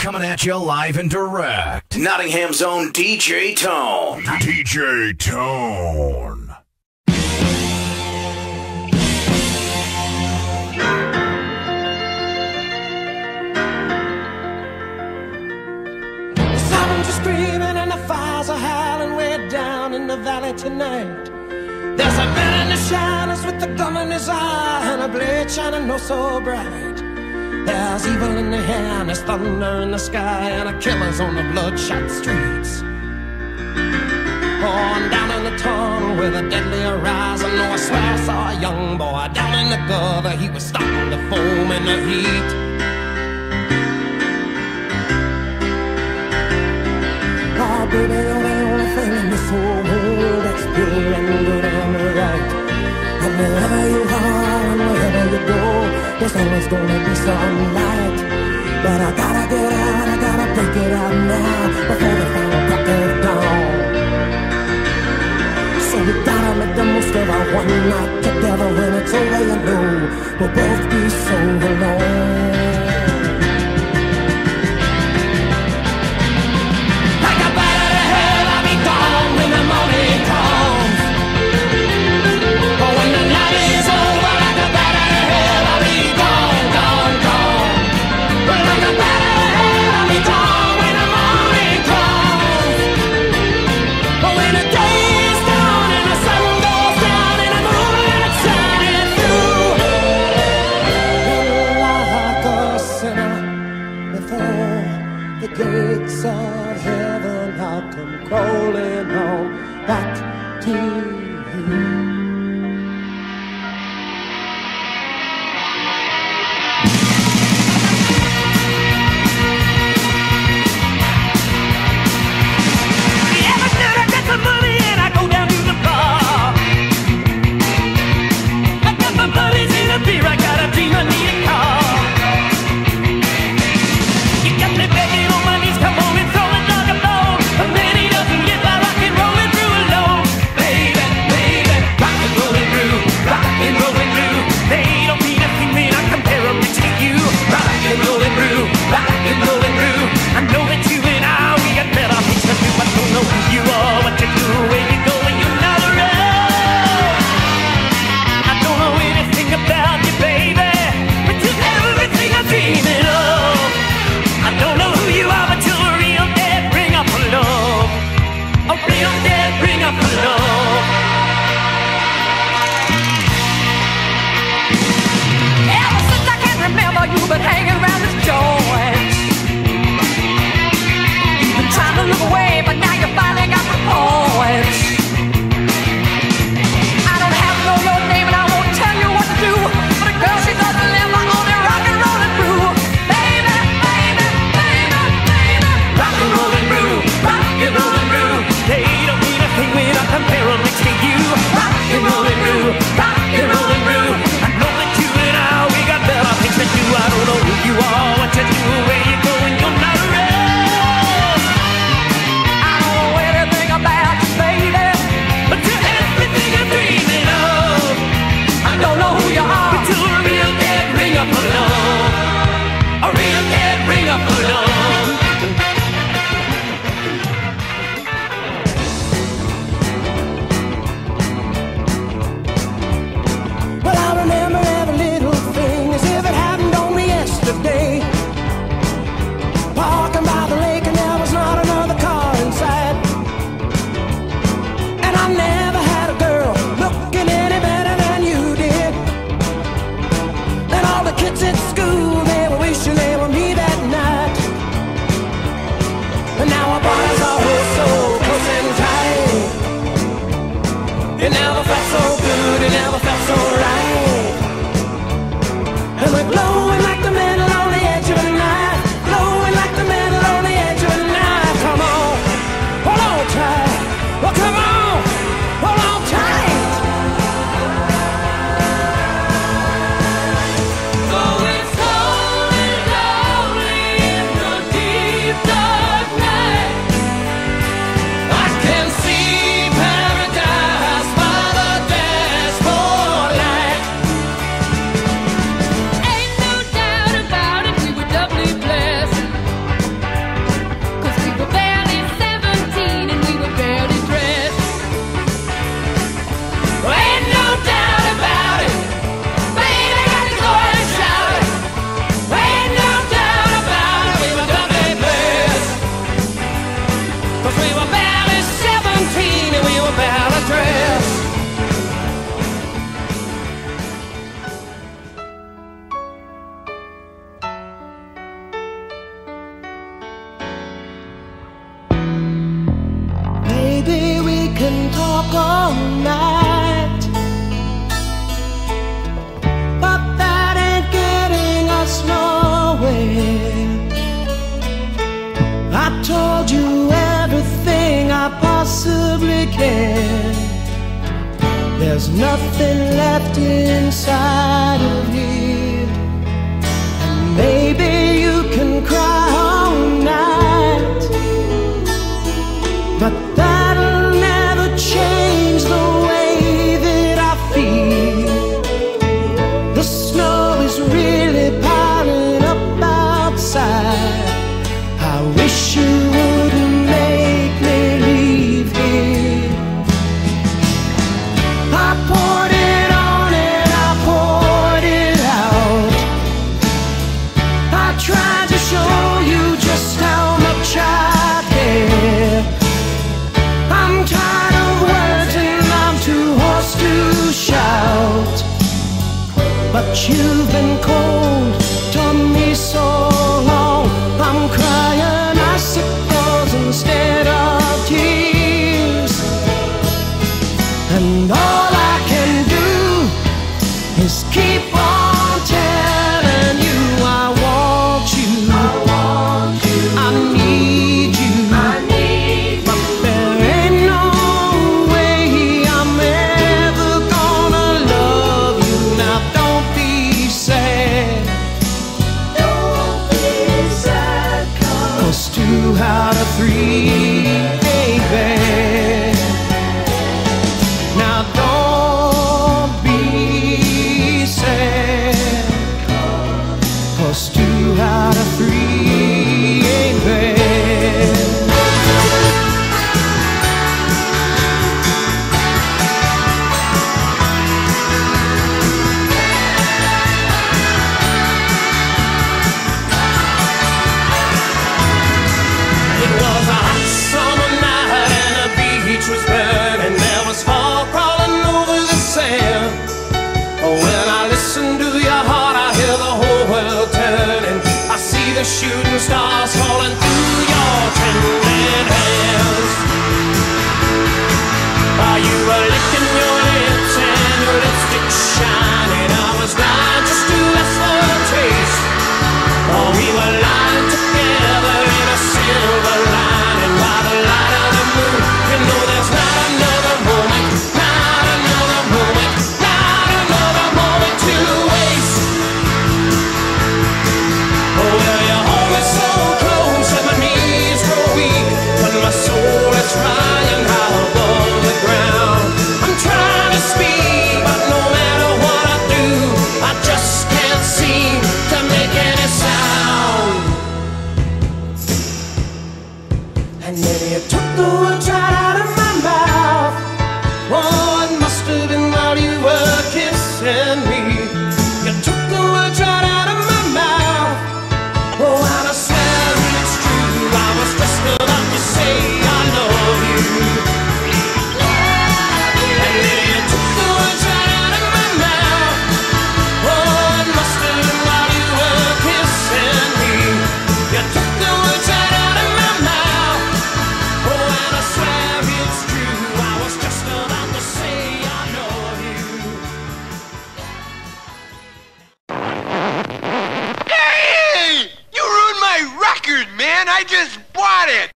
coming at you live and direct. Nottingham's own DJ Tone. DJ Tone. The sirens are screaming and the fires are howling way down in the valley tonight. There's a man in the shadows with a gun in his eye and a blade shining oh so bright. There's evil in the air and there's thunder in the sky and a killer's on the bloodshot streets. Oh, and down in the tunnel with a deadly horizon, oh, I swear I saw a young boy down in the gutter. He was starting to foam in the heat. Oh, baby, you're the only thing in this whole world that's pure and good and right. And wherever you are and wherever you go, there's always gonna be some light. But I gotta get out, I gotta break it out now before the final crack of dawn. So we gotta make the most of our one night together. When it's over, you know we'll both be so alone. Like a bat out of hell, I'll be gone when the morning comes. But when the night is over, like a bat out of hell, I'll be gone, gone, gone. But like a bat out of hell, I'll be gone when the morning comes. But when the day is done and the sun goes down and the moonlight shining through, like a sinner before the gates of heaven, I'll come crawling home back to you. talk all night, but that ain't getting us nowhere. I told you everything I possibly can. There's nothing left inside of here, and maybe you can cry all night, but that'll never change the way that I feel. The snow is really piling up outside. I wish you wouldn't make me leave here. I poured it on and I poured it out. I tried to show you just how much I care. I'm tired of words and I'm too hoarse to shout, but you've been cold to me so long. I'm crying icicles instead of tears, and all I can do is keep on telling you I want you, I need you, but there ain't no way I'm ever gonna love you. Now don't be sad, 'cause 2 out of 3 ain't bad. Now don't be sad, 'cause 2 out of 3 ain't bad. It was a hot summer night and the beach was burning. There was fog crawling over the sand. Oh, when I listen to your heart, I hear the whole world turning. I see the shooting stars falling through your trembling hands. While you were licking your lips and your lipstick shining, I was blind just to ask for a taste. Oh, we were lying together in a silver lining by the light of the moon. You know there's not another moment, not another moment, not another moment to waste. Oh, well, you hold me so close and my knees grow weak, but my soul is flying high above the ground. I'm trying to speak, but no matter what I do, I just can't seem to make any sound. And then you took the words right out of my mouth. Oh, it must have been while you were kissing me. You took the words right out of my mouth. Oh, and I swear it's true, I was just about to say I love you. And then you took the words right out of my mouth. Oh, it must have been while you were kissing me. You took the words right out of my mouth. Oh, and I swear it's true, I was just about to say I love you. Hey! You ruined my record, man! I just bought it!